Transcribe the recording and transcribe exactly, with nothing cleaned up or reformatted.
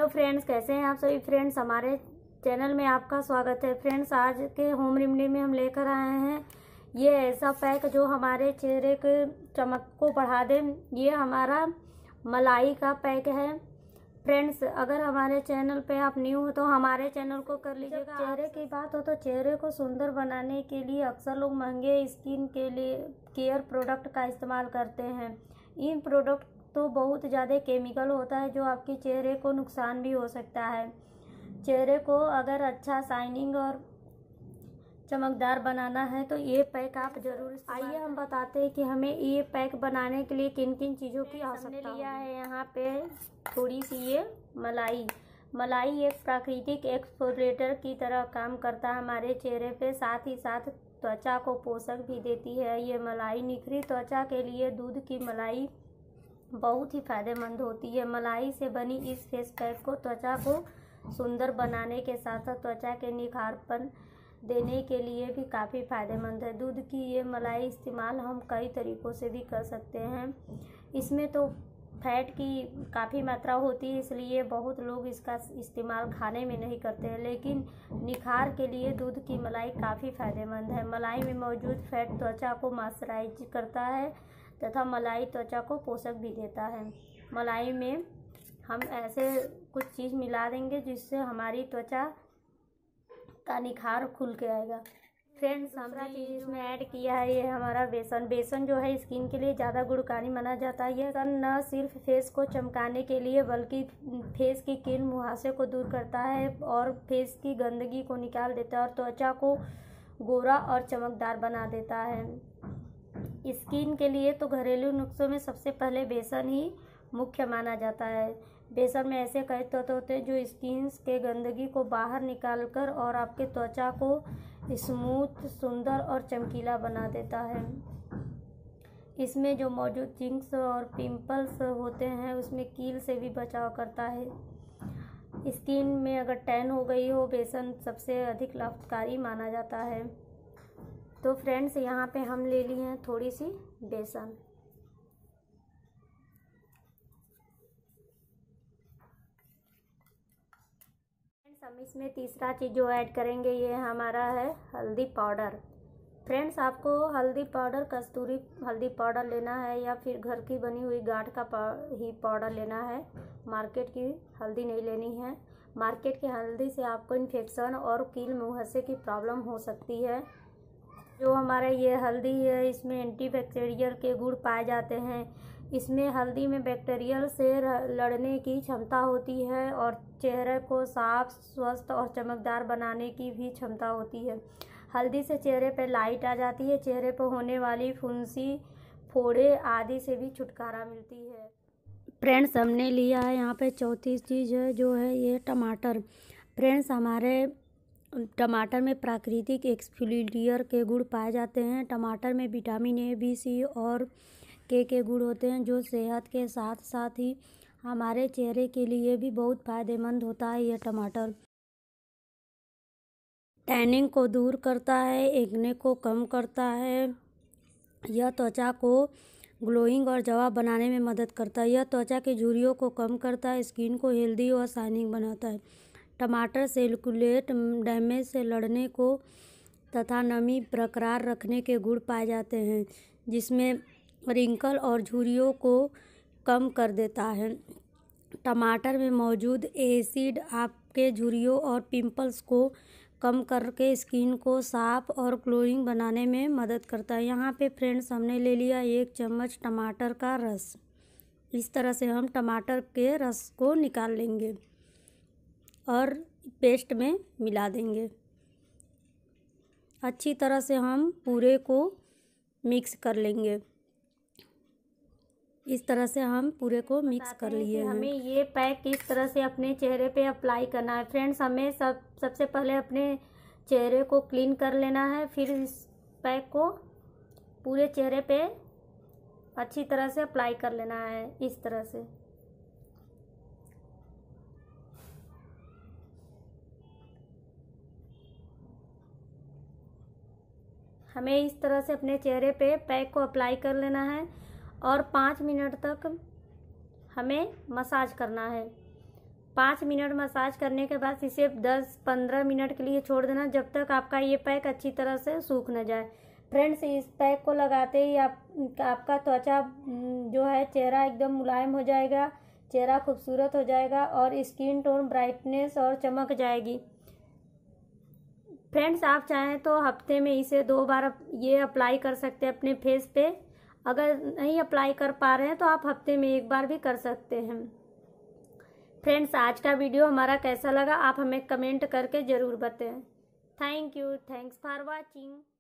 Hello friends, कैसे हैं आप सभी फ्रेंड्स। हमारे चैनल में आपका स्वागत है। फ्रेंड्स, आज के होम रेमेडी में हम लेकर आए हैं ये ऐसा पैक जो हमारे चेहरे के चमक को बढ़ा दे। ये हमारा मलाई का पैक है। फ्रेंड्स, अगर हमारे चैनल पे आप न्यू हो तो हमारे चैनल को कर लीजिएगा। चेहरे की बात हो तो चेहरे को सुंदर बनाने के लिए अक्सर लोग महंगे स्किन के लिए केयर प्रोडक्ट का इस्तेमाल करते हैं। इन प्रोडक्ट तो बहुत ज़्यादा केमिकल होता है जो आपके चेहरे को नुकसान भी हो सकता है। चेहरे को अगर अच्छा शाइनिंग और चमकदार बनाना है तो ये पैक आप जरूर। आइए हम बताते हैं कि हमें ये पैक बनाने के लिए किन किन चीज़ों की आवश्यकता लिया है। यहाँ पे थोड़ी सी ये मलाई मलाई एक प्राकृतिक एक्सफोलिएटर की तरह काम करता है हमारे चेहरे पे, साथ ही साथ त्वचा को पोषक भी देती है। ये मलाई निखरी त्वचा के लिए दूध की मलाई बहुत ही फायदेमंद होती है। मलाई से बनी इस फेस पैक को त्वचा को सुंदर बनाने के साथ साथ त्वचा के निखारपन देने के लिए भी काफ़ी फायदेमंद है। दूध की ये मलाई इस्तेमाल हम कई तरीक़ों से भी कर सकते हैं। इसमें तो फैट की काफ़ी मात्रा होती है, इसलिए बहुत लोग इसका इस्तेमाल खाने में नहीं करते हैं, लेकिन निखार के लिए दूध की मलाई काफ़ी फायदेमंद है। मलाई में मौजूद फैट त्वचा को मॉइस्चराइज करता है तथा मलाई त्वचा को पोषक भी देता है। मलाई में हम ऐसे कुछ चीज़ मिला देंगे जिससे हमारी त्वचा का निखार खुल के आएगा। फ्रेंड्स, हमारा चीज़ इसमें ऐड किया है ये हमारा बेसन। बेसन जो है स्किन के लिए ज़्यादा गुणकारी माना जाता है। यह न सिर्फ फेस को चमकाने के लिए बल्कि फेस की किन मुहासे को दूर करता है और फेस की गंदगी को निकाल देता है और त्वचा को गोरा और चमकदार बना देता है। स्किन के लिए तो घरेलू नुस्खों में सबसे पहले बेसन ही मुख्य माना जाता है। बेसन में ऐसे कई तत्व होते हैं जो स्किन के गंदगी को बाहर निकालकर और आपके त्वचा को स्मूथ, सुंदर और चमकीला बना देता है। इसमें जो मौजूद जिंक्स और पिंपल्स होते हैं उसमें कील से भी बचाव करता है। स्किन में अगर टैन हो गई हो, बेसन सबसे अधिक लाभकारी माना जाता है। तो फ्रेंड्स, यहाँ पे हम ले लिए हैं थोड़ी सी बेसन। फ्रेंड्स, हम इसमें तीसरा चीज़ जो ऐड करेंगे ये हमारा है हल्दी पाउडर। फ्रेंड्स, आपको हल्दी पाउडर कस्तूरी हल्दी पाउडर लेना है या फिर घर की बनी हुई गांठ का ही पाउडर लेना है। मार्केट की हल्दी नहीं लेनी है। मार्केट की हल्दी से आपको इन्फेक्शन और कील मुहासे की प्रॉब्लम हो सकती है। जो हमारा ये हल्दी है इसमें एंटीबैक्टीरियल के गुण पाए जाते हैं। इसमें हल्दी में बैक्टीरियल से लड़ने की क्षमता होती है और चेहरे को साफ, स्वस्थ और चमकदार बनाने की भी क्षमता होती है। हल्दी से चेहरे पर लाइट आ जाती है। चेहरे पर होने वाली फुंसी, फोड़े आदि से भी छुटकारा मिलती है। फ्रेंड्स, हमने लिया है यहाँ पे चौथी चीज़ है जो है ये टमाटर। फ्रेंड्स, हमारे टमाटर में प्राकृतिक एक्सफोलिएटर के गुण पाए जाते हैं। टमाटर में विटामिन ए, बी, सी और के के गुण होते हैं जो सेहत के साथ साथ ही हमारे चेहरे के लिए भी बहुत फायदेमंद होता है। यह टमाटर टैनिंग को दूर करता है, एक्ने को कम करता है। यह त्वचा को ग्लोइंग और जवाब बनाने में मदद करता है। यह त्वचा की झुर्रियों को कम करता है, स्किन को हेल्दी और शाइनिंग बनाता है। टमाटर सेलुकुलेट डैमेज से लड़ने को तथा नमी बरकरार रखने के गुण पाए जाते हैं, जिसमें रिंकल और झुर्रियों को कम कर देता है। टमाटर में मौजूद एसिड आपके झुर्रियों और पिंपल्स को कम करके स्किन को साफ और ग्लोइंग बनाने में मदद करता है। यहाँ पे फ्रेंड्स, हमने ले लिया एक चम्मच टमाटर का रस। इस तरह से हम टमाटर के रस को निकाल लेंगे और पेस्ट में मिला देंगे। अच्छी तरह से हम पूरे को मिक्स कर लेंगे। इस तरह से हम पूरे को मिक्स कर लिए हैं। हमें ये पैक किस तरह से अपने चेहरे पे अप्लाई करना है। फ्रेंड्स, हमें सब सबसे पहले अपने चेहरे को क्लीन कर लेना है, फिर इस पैक को पूरे चेहरे पे अच्छी तरह से अप्लाई कर लेना है। इस तरह से हमें इस तरह से अपने चेहरे पे पैक को अप्लाई कर लेना है और पाँच मिनट तक हमें मसाज करना है। पाँच मिनट मसाज करने के बाद इसे दस पंद्रह मिनट के लिए छोड़ देना, जब तक आपका ये पैक अच्छी तरह से सूख न जाए। फ्रेंड्स, इस पैक को लगाते ही आप आपका त्वचा जो है चेहरा एकदम मुलायम हो जाएगा, चेहरा खूबसूरत हो जाएगा और स्किन टोन ब्राइटनेस और चमक जाएगी। फ्रेंड्स, आप चाहें तो हफ्ते में इसे दो बार ये अप्लाई कर सकते हैं अपने फेस पे। अगर नहीं अप्लाई कर पा रहे हैं तो आप हफ्ते में एक बार भी कर सकते हैं। फ्रेंड्स, आज का वीडियो हमारा कैसा लगा आप हमें कमेंट करके ज़रूर बताएं। Thank you, thanks for watching.